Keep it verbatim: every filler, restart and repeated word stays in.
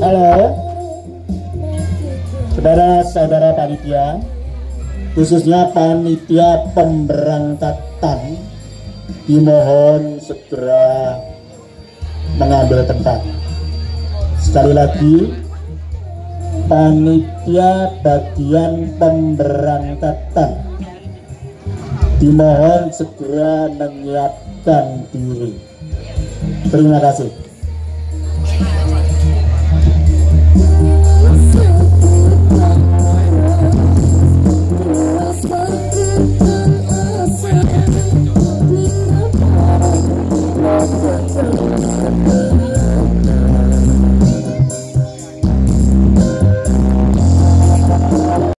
Halo, saudara-saudara panitia, khususnya panitia pemberangkatan, dimohon segera mengambil tempat. Sekali lagi, panitia bagian pemberangkatan dimohon segera menyiapkan diri. Terima kasih.